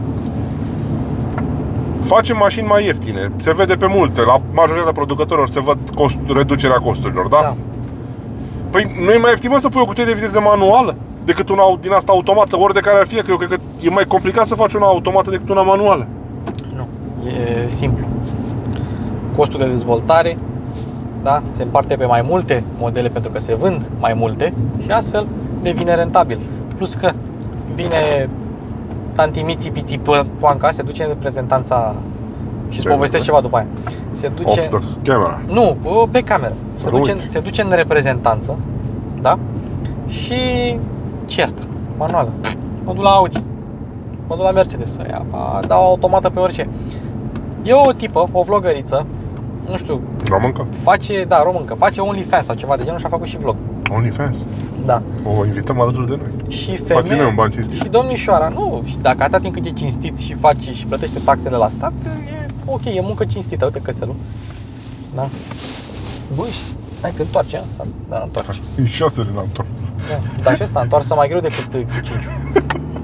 Facem mașini mai ieftine. Se vede pe multe. La majoritatea producătorilor se văd reducerea costurilor, da? Da. Păi nu e mai ieftin, mă, să pui o cutie de viteză manuală decât una din asta automată, ori de care ar fi, că eu cred că e mai complicat să faci una automată decât una manuală. Nu, e simplu. Costul de dezvoltare, da, se împarte pe mai multe modele pentru că se vând mai multe și astfel devine rentabil. Plus că vine tanti Miții Piții Poanca, se duce în reprezentanța și îți povestesc ceva după aia. Se duce... Off the camera. Nu, pe cameră. Uite. Se duce în reprezentanță, da? Și ce asta? Manuală. Mă duc la Audi. Mă duc la Mercedes să ia, dau automată pe orice. E o tipă, o vlogăriță, nu știu, Româncă? face, da, româncă, face OnlyFans sau ceva de genul și a făcut și vlog. OnlyFans. Da. O invităm alături de noi. Și Face noi un ban cinstit. și domnișoara, nu, și dacă atâta timp cât e cinstit și face și plătește taxele la stat, e ok, e muncă cinstită, uite cățelul. Da. Băi, hai că întoarce, da, întoarce. În 6 l-am întors. Da, dar și ăsta întoarce mai greu decât cu 5.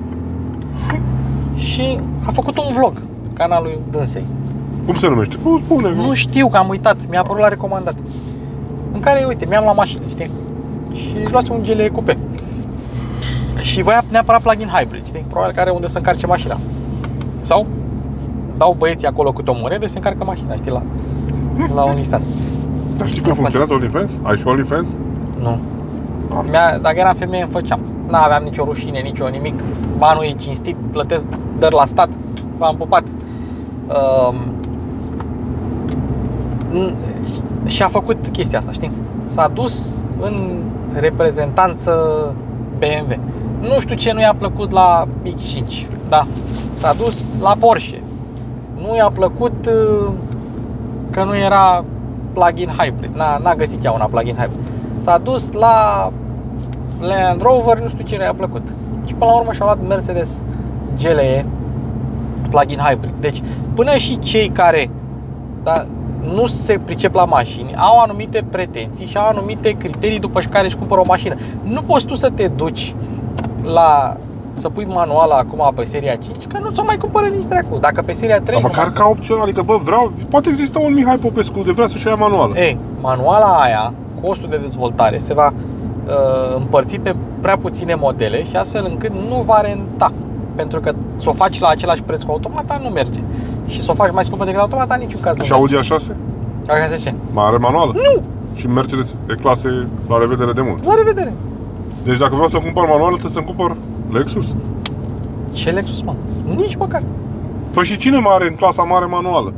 Și a făcut un vlog pe canalul dânsei. Cum se numește? Nu spune. Nu știu, că am uitat, mi-a apărut la recomandat. În care, uite, mi-am la mașină, știi? Și își luase un GLE Coupe. Și voia neapărat plug-in hybrid, știi? Probabil că are unde să încarce mașina. Sau dau băieții acolo câte o monedă și se încarcă mașina, știi, la OnlyFans. Dar știi cum funcționează OnlyFans? Ai și OnlyFans? Nu. Ah. Dacă eram femeie, îmi făceam. N-aveam nicio rușine, nicio nimic. Banul e cinstit, plătesc dări la stat. V-am pupat. Și a făcut chestia asta, știi? S-a dus în reprezentanță BMW. Nu știu ce nu i-a plăcut la X5. Da. S-a dus la Porsche. Nu i-a plăcut că nu era plug-in hybrid. N-a găsit ea una plug-in hybrid. S-a dus la Land Rover, nu știu ce nu i-a plăcut. Și până la urmă și-a luat Mercedes GLE plug-in hybrid. Deci, până și cei care nu se pricep la mașini au anumite pretenții și au anumite criterii după care își cumpără o mașină. Nu poți tu să te duci să pui manuala acum pe seria 5, că nu ți-o mai cumpără nici dracu. Dacă pe seria 3... Dar măcar ca opțional, adică poate există un Mihai Popescu de vrea să-și ia manuală. Ei, manuala aia, costul de dezvoltare se va împărți pe prea puține modele și astfel încât nu va renta. Pentru că să o faci la același preț cu automata nu merge. Și să o faci mai scumpă decât automata în niciun caz nu Și merge. Audi A6? Așa ce? Mai are manuală? Nu! Și Mercedes E-clase la revedere de mult. La revedere! Deci dacă vreau să-mi cumpăr manuală, trebuie să-mi cumpăr Lexus? Ce Lexus, mă? Nici măcar. Păi și cine mai are în clasa mare manuală?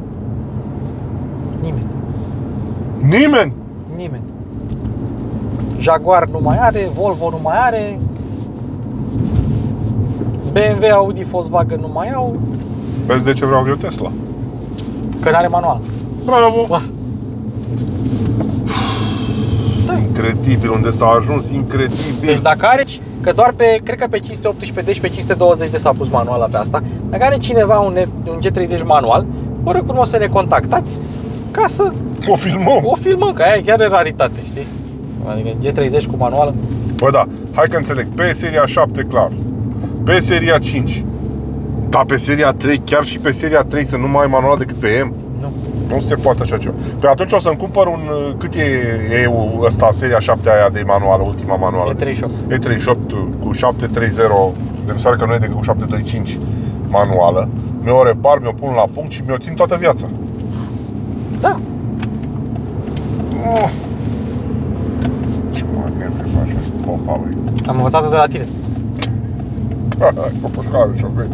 Nimeni. Nimeni! Nimeni. Jaguar nu mai are, Volvo nu mai are, BMW, Audi, Volkswagen nu mai au. Vezi de ce vreau eu Tesla? Că n-are manual. Bravo! Incredibil unde s-a ajuns, incredibil. Deci dacă are, că doar pe, cred că pe 518, deci pe 520 de s-a pus manuala pe asta. Dacă are cineva un G30 manual, vă rog frumos să ne contactați ca să O filmăm, că aia e chiar e raritate, știi? Adică G30 cu manuală. Bă, da, hai că înțeleg. Pe seria 7, clar. Pe seria 5. Dar pe seria 3, chiar și pe seria 3 să nu mai ai manual decât pe M? Nu. Nu se poate așa ceva. Păi atunci o să-mi cumpăr un... Cât e ăsta, seria 7 aia de manuală, ultima manuală? E38. E38 cu 730, de înseamnă că nu e decât cu 725 manuală. Mi-o repar, mi-o pun la punct și mi-o țin toată viața. Da. Ce mari nervi faci, băi. Opa, băi. Am învățat de la tine. Ai făcut pușcare, șofer.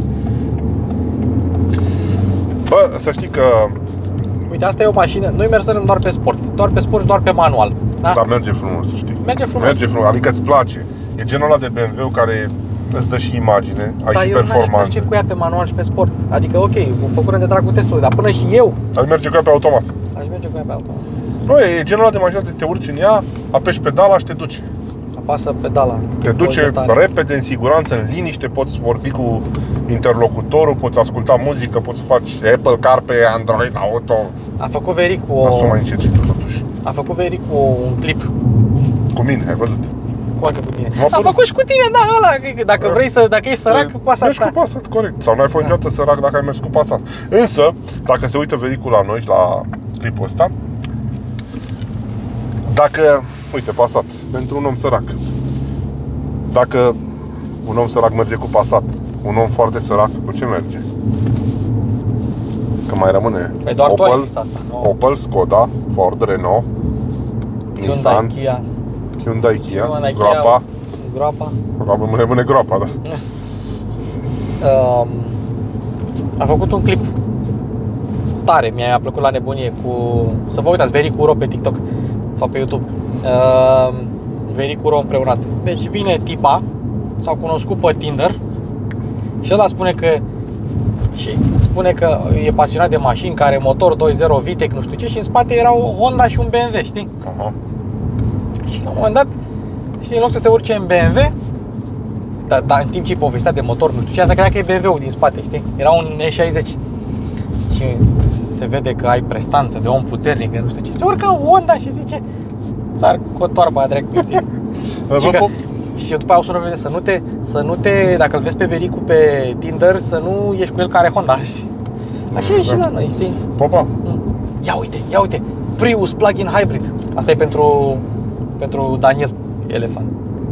Bă, să știi că... Uite, asta e o mașină. Noi mergem doar pe sport. Doar pe sport și doar pe manual. Da? Dar merge frumos, să știi. Merge frumos. Merge frumos, adică îți place. E genul ăla de BMW care îți dă și imagine, ai Dar și eu n-aș performanță. merge cu ea pe manual și pe sport. Adică, ok, vă făcurăm de dragul testului, dar până și eu Ai merge cu ea pe automat. aș merge cu ea pe automat. Nu, e genul ăla de mașină de te urci în ea, apeși pedala și te duce. Apasă pedala. Te duce repede, în siguranță, în liniște, poți vorbi cu interlocutorul, poți asculta muzică, poți să faci Apple CarPlay, Android Auto. A făcut Vericu Asuma încet, totuși. A făcut Vericu un clip. Cu mine, ai văzut? Cu tine. Am făcut și cu tine, da, ăla. Dacă vrei să, dacă ești sărac, Passat. Mergi cu Passat, corect. Sau n-ai fost niciodată sărac dacă ai mers cu Passat. Însă, dacă se uită Vericu la noi și la clipul ăsta, dacă, uite, Passat, pentru un om sărac. Dacă un om sărac merge cu Passat, un om foarte sărac, cu ce merge? Că mai rămâne Păi doar tu ai Opel, zis asta, nu? Opel, Skoda, Ford, Renault, Nissan, Kia. Hyundai, Kia, Hyundai, Groapa. Groapa. Rămâne Groapa, da. A făcut un clip tare, mi-a plăcut la nebunie cu... Să vă uitați, Vericu Ro pe TikTok sau pe YouTube. Vericu Ro împreunat. Deci vine tipa, s-au cunoscut pe Tinder și ăla spune că e pasionat de mașini, care are motor 2.0 VTEC, nu știu ce, și în spate erau o Honda și un BMW, știi? Și la un moment dat, știi, în loc să se urce în BMW, dar în timp ce îi povestea de motor, nu știu ce, asta credea că e BMW-ul din spate, știi? Era un E60. Și se vede că ai prestanță de om puternic, de nu știu ce. Se urcă în Honda și zice: țar cotoarba aia dracu, știi? Și eu după aia o sună să nu te, dacă îl vezi pe Vericu pe Tinder, să nu ieși cu el care Honda, știi? Așa e și la noi, știi? Popa. Ia uite, Prius plug-in hybrid. Asta e pentru Daniel Elefant.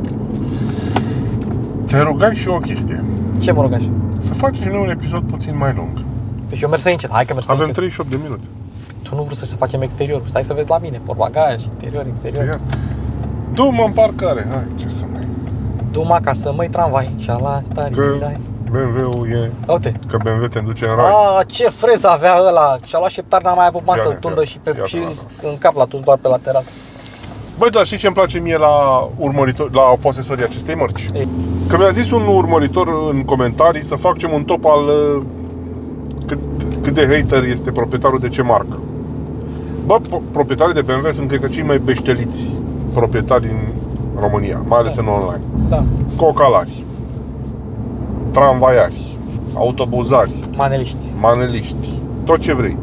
Te rugai și eu o chestie. Ce mă rugași? Să faci și noi un episod puțin mai lung. Deci eu merg să încet, hai că merg să Avem încet. 38 de minute. Tu nu vrei să facem exterior, stai să vezi la mine, portbagaj, interior, exterior. Du-mă în parcare, hai, ce să mai... Du-mă acasă, măi tramvai, șala, tari, Că rai. BMW-ul e... Uite. Că BMW te duce în rai. Ce freză avea ăla, și-a luat șeptar, n-a mai avut bani să-l tundă și în cap l-a tuns doar pe lateral. Băi, dar știi ce-mi place mie la posesorii acestei mărci? Ei. Că mi-a zis un urmăritor în comentarii să facem un top al cât de hater este proprietarul de ce marcă. Bă, proprietarii de BMW sunt, cred că, cei mai beșteliți proprietari din România, mai ales în online. Da. Cocalari, tramvaiari, autobuzari, maneliști, tot ce vrei.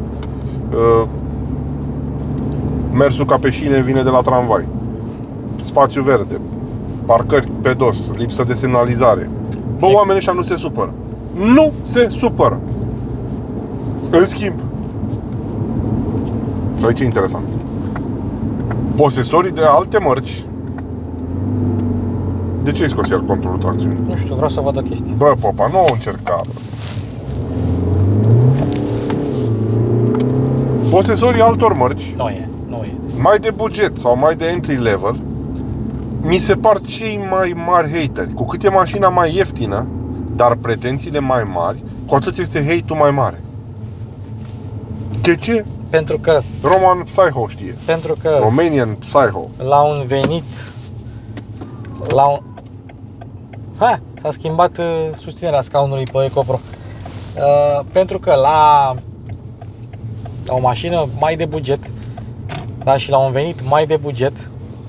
Mersul ca pe șine vine de la tramvai, spațiu verde, parcări pe dos, lipsă de semnalizare. Bă, oamenii ăștia nu se supără. Nu se supără. În schimb, aici e interesant, posesorii de alte mărci, de ce ai scos iar controlul tracțiunii? Nu știu, vreau să văd o chestie. Bă, popa, nu o încerca, bă. Posesorii altor mărci, Nu e. mai de buget sau mai de entry level, mi se par cei mai mari hateri. Cu cât e mașina mai ieftină, dar pretențiile mai mari, cu atât este hate-ul mai mare. De ce? Pentru că Roman Psycho știe. Pentru că Romanian Psycho. la un venit s-a schimbat susținerea scaunului pe EcoPro. Pentru că la o mașină mai de buget, da, și la un venit mai de buget,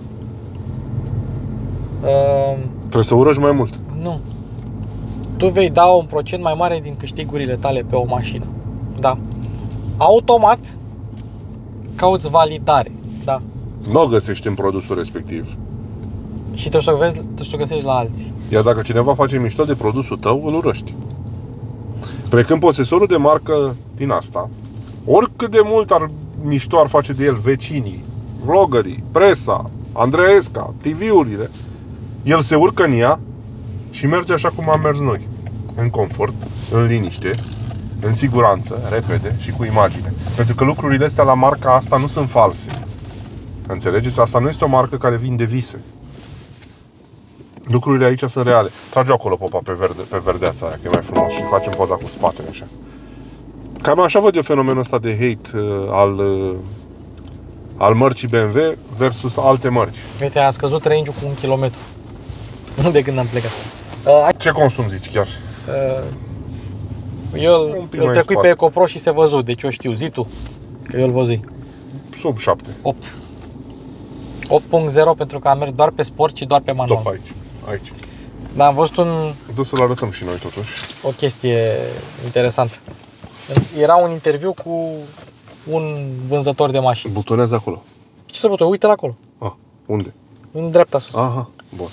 Trebuie să urăști mai mult. nu. Tu vei da un procent mai mare din câștigurile tale pe o mașină. Da. Automat cauți validare, da. Nu o găsești în produsul respectiv. Și trebuie să o găsești la alții. Iar dacă cineva face mișto de produsul tău, îl urăști. Precând posesorul de marcă din asta, oricât de mult mișto ar face de el vecinii, vloggerii, presa, Andreesca, TV-urile, el se urcă în ea și merge așa cum am mers noi. În confort, în liniște, în siguranță, repede și cu imagine. Pentru că lucrurile astea la marca asta nu sunt false. Înțelegeți? Asta nu este o marcă care vinde vise. Lucrurile aici sunt reale. Trage acolo popa pe verdeața aia, că e mai frumos, și facem poza cu spatele așa. Cam așa văd eu fenomenul ăsta de hate al mărcii BMW versus alte mărci. Uite, a scăzut range-ul cu 1 kilometru. Nu de când am plecat. Ce consum zici chiar? Eu trecui pe EcoPro și se văzut, deci eu știu. Zi tu, că eu îl văzui. Sub 7. 8. 8.0 pentru că am mers doar pe sport și doar pe manual. Stop aici. Dar am văzut Trebuie să-l arătăm și noi totuși. o chestie interesantă. Era un interviu cu un vânzător de mașini. Butonează acolo. Ce să butonezi? Uite-l acolo. Unde? În dreapta sus. Aha, bun.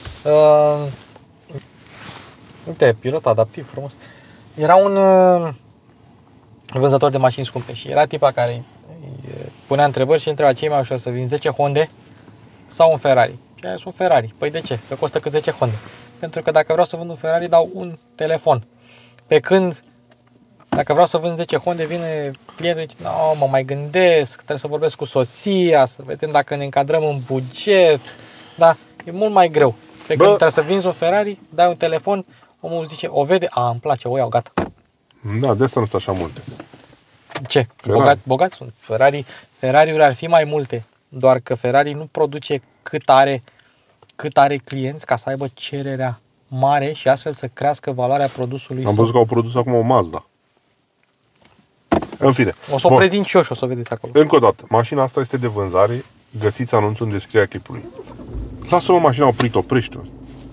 Uite, pilot adaptiv, frumos. Era un vânzător de mașini scumpe și era tipa care îi punea întrebări și întreba ce e mai ușor, să vin 10 Honde sau un Ferrari. Și aia un Ferrari. Păi de ce? Că costă cât 10 Honde. Pentru că dacă vreau să vând un Ferrari, dau un telefon. Pe când dacă vreau să vând 10 Honde, vine clientul și zice, no, mă mai gândesc, trebuie să vorbesc cu soția, să vedem dacă ne încadrăm în buget. Da, e mult mai greu. Pe când trebuie să vinzi un Ferrari, dai un telefon, omul zice, o vede, îmi place, o iau, gata. Da, de asta nu sunt așa multe. Ce? Bogați sunt. Ferrari-uri ar fi mai multe, doar că Ferrari nu produce cât are clienți ca să aibă cererea mare și astfel să crească valoarea produsului. Am văzut că au produs acum o Mazda. În fine. O să o prezint și eu și o să o vedeți acolo. Încă o dată, mașina asta este de vânzare. Găsiți anunțul în descrierea clipului. Lasă-mă mașina oprit, oprește-o.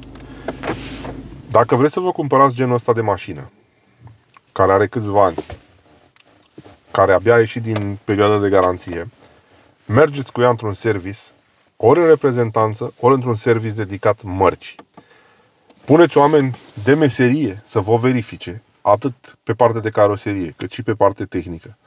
Dacă vreți să vă cumpărați genul ăsta de mașină, care are câțiva ani, care abia a ieșit din perioada de garanție, mergeți cu ea într-un service, ori în reprezentanță, ori într-un service dedicat mărcii. Puneți oameni de meserie să vă verifice, atât pe partea de caroserie, cât și pe partea tehnică.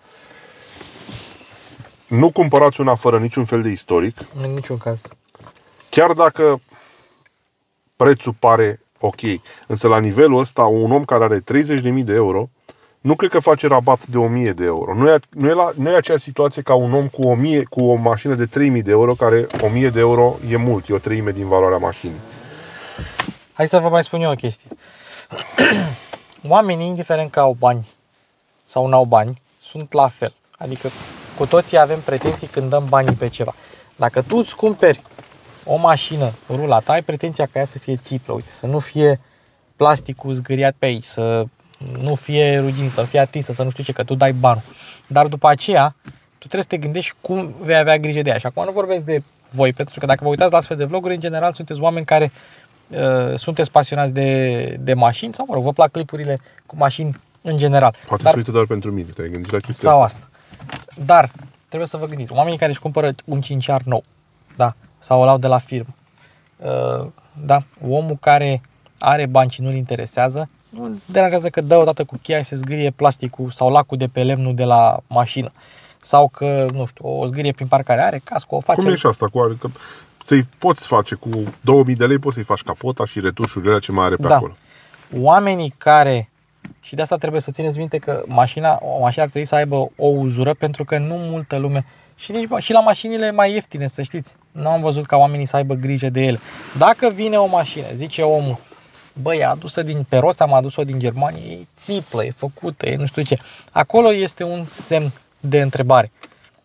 Nu cumpărați una fără niciun fel de istoric. În niciun caz. Chiar dacă prețul pare ok. Însă la nivelul ăsta, un om care are 30.000 de euro, nu cred că face rabat de 1.000 de euro. Nu e aceeași situație ca un om cu o mașină de 3.000 de euro, care 1.000 de euro e mult, e o treime din valoarea mașinii. Hai să vă mai spun eu o chestie. Oamenii, indiferent că au bani sau n-au bani, sunt la fel. Adică cu toții avem pretenții când dăm banii pe ceva. Dacă tu îți cumperi o mașină rulată, ai pretenția ca ea să fie țiplă, uite, să nu fie plasticul zgâriat pe aici, să nu fie ruginit, să nu fie atinsă, să nu știu ce, că tu dai banul. Dar după aceea, tu trebuie să te gândești cum vei avea grijă de ea. Și acum nu vorbesc de voi, pentru că dacă vă uitați la astfel de vloguri, în general sunteți oameni care sunteți pasionați de mașini sau, mă rog, vă plac clipurile cu mașini în general. Poate să uite doar pentru mine, te-ai gândit la chestia sau asta. Dar trebuie să vă gândiți, oamenii care își cumpără un 5R nou, da, sau o luau de la firmă, da, omul care are bani și nu-l interesează, nu deranjează că dă odată cu cheia și se zgârie plasticul sau lacul de pe lemnul de la mașină. Sau că, nu știu, o zgârie prin parcare, are cască, o face. Cum e și asta? Adică să-i poți face cu 2000 de lei, poți să-i faci capota și retușurile ce mai are pe acolo. Oamenii care, și de asta trebuie să țineți minte că o mașină ar trebui să aibă o uzură, pentru că nu multă lume, și la mașinile mai ieftine, să știți, nu am văzut ca oamenii să aibă grijă de ele. Dacă vine o mașină, zice omul, băi, e adusă pe roți, am adus-o din Germania, e țiplă, e făcută, e nu știu ce. Acolo este un semn de întrebare.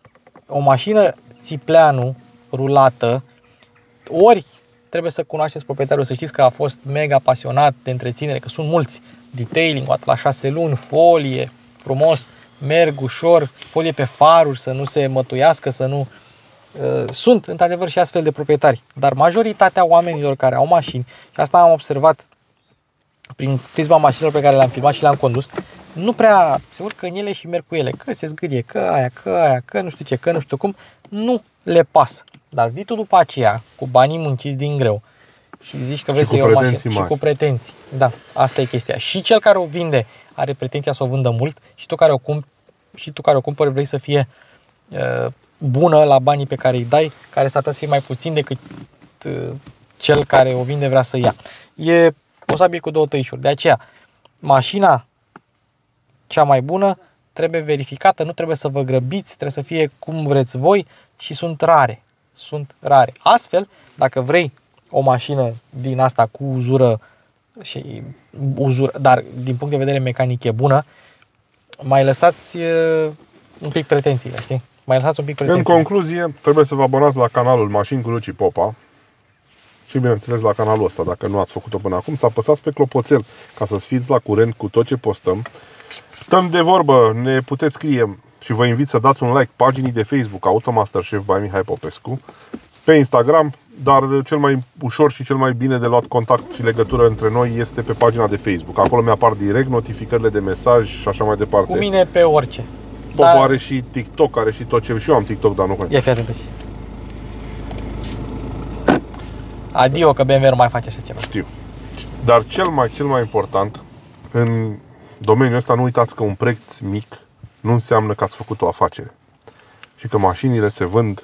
o mașină țipleanu, rulată, ori trebuie să cunoașteți proprietarul, să știți că a fost mega pasionat de întreținere, că sunt mulți, detailing, la 6 luni, folie, frumos, merg ușor, folie pe faruri, să nu se mătuiască, să nu... Sunt, într-adevăr, și astfel de proprietari, dar majoritatea oamenilor care au mașini, și asta am observat prin prisma mașinilor pe care le-am filmat și le-am condus, nu prea se urcă în ele și merg cu ele, că se zgârie, că aia, că nu știu ce, că nu știu cum, nu le pasă. Dar vii tu după aceea, cu banii munciți din greu și zici că vrei să iei o mașină și cu pretenții. Da, asta e chestia. Și cel care o vinde are pretenția să o vândă mult și tu care o cumpări vrei să fie bună la banii pe care îi dai, care s-ar putea să fie mai puțin decât cel care o vinde vrea să ia. E o sabie cu două tăișuri. De aceea, mașina cea mai bună trebuie verificată, nu trebuie să vă grăbiți, trebuie să fie cum vreți voi și sunt rare. Sunt rare. Astfel, dacă vrei o mașină din asta cu uzură, dar din punct de vedere mecanic e bună, mai lăsați un pic pretențiile, știi? Mai lăsați un pic pretențiile. În concluzie, trebuie să vă abonați la canalul Mașini cu Luci Popa și, bineînțeles, la canalul ăsta, dacă nu ați făcut-o până acum, să apăsați pe clopoțel ca să fiți la curent cu tot ce postăm. Stăm de vorbă, ne puteți scrie și vă invit să dați un like paginii de Facebook Automasterchef by Mihai Popescu, pe Instagram, dar cel mai ușor și cel mai bine de luat contact și legătură între noi este pe pagina de Facebook. Acolo mi-apar direct notificările de mesaj și așa mai departe. Cu mine pe orice. Popa are și TikTok, are și tot ce... Și eu am TikTok, dar nu contează. Ia fi atent aici. Adio, că BMW nu mai face așa ceva. Știu. Dar cel mai important, în domeniul ăsta, nu uitați că un preț mic nu înseamnă că ați făcut o afacere. Și că mașinile se vând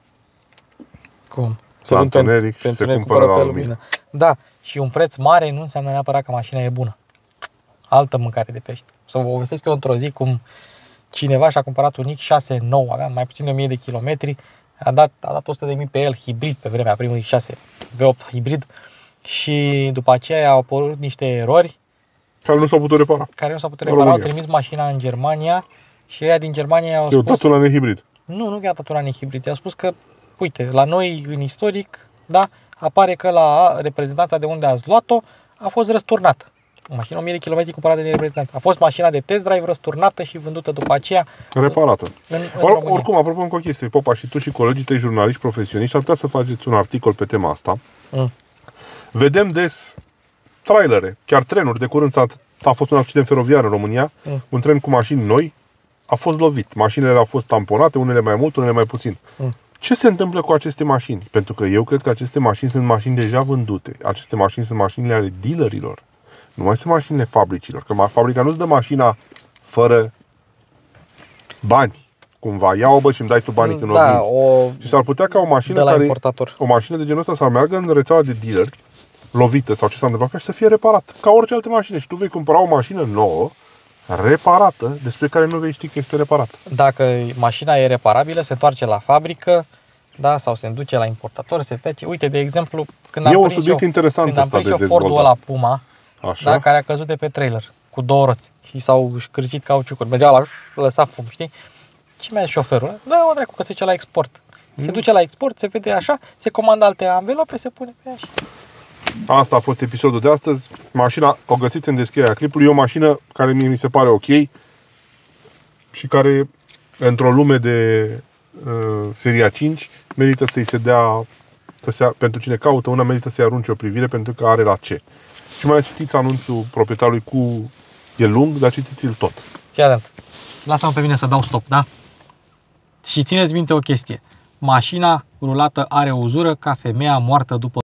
cum? La întuneric și se cumpără la lumină. Da, și un preț mare nu înseamnă neapărat că mașina e bună. Altă mâncare de pește. Să vă povestesc eu într-o zi cum cineva și-a cumpărat un X6 nou, avea mai puțin de 1000 de kilometri, a dat 100.000 pe el, hibrid pe vremea, primul X6 V8 hibrid, și după aceea au apărut niște erori care nu s-au putut repara. Au trimis mașina în Germania și ea din Germania au spus... datul la nehibrid. Nu chiar datul la nehibrid. I-au spus că, uite, la noi în istoric, da, apare că la reprezentanța de unde ați luat-o a fost răsturnată. O mașină 1000 de km cumpărată de reprezentanță. A fost mașina de test drive răsturnată și vândută după aceea reparată. În oricum, apropo, încă o chestie, Popa, și tu și colegii tăi jurnaliști profesioniști ar putea să faceți un articol pe tema asta. Vedem des trailere, chiar trenuri. De curând a fost un accident feroviar în România, un tren cu mașini noi a fost lovit. Mașinile au fost tamponate, unele mai mult, unele mai puțin. Ce se întâmplă cu aceste mașini? Pentru că eu cred că aceste mașini sunt mașini deja vândute. Aceste mașini sunt mașinile ale dealerilor. Nu mai sunt mașinile fabricilor. Că fabrica nu-ți dă mașina fără bani. Cumva, ia-o bă și îmi dai tu banii când o vinzi. Și s-ar putea ca o mașină o mașină de genul ăsta să meargă în rețeaua de dealer, lovită sau ce s-a întâmplat, și să fie reparată. Ca orice altă mașină. Și tu vei cumpăra o mașină nouă, reparată, despre care nu vei ști că este reparată. Dacă mașina e reparabilă, se întoarce la fabrică, da, sau se duce la importator, se face. Uite, de exemplu, când am prins eu Fordul ăla Puma, da, care a căzut de pe trailer cu două roți și s-au șcârcit cauciucuri. Mergea la lăsa fum, știi? Ce mi-a zis șoferul? Da, o dracu, că se duce la export. Se duce la export, se vede așa, se comandă alte anvelope, se pune pe așa. Asta a fost episodul de astăzi. Mașina o găsiți în descrierea clipului. E o mașină care mie mi se pare ok și care, într-o lume de seria 5, merită să-i se dea, pentru cine caută una, merită să-i arunce o privire, pentru că are la ce. Și mai citiți anunțul proprietarului e lung, dar citiți-l tot. Fii atent. Lasă-mă pe mine să dau stop, da? Și țineți minte o chestie. Mașina rulată are uzură ca femeia moartă după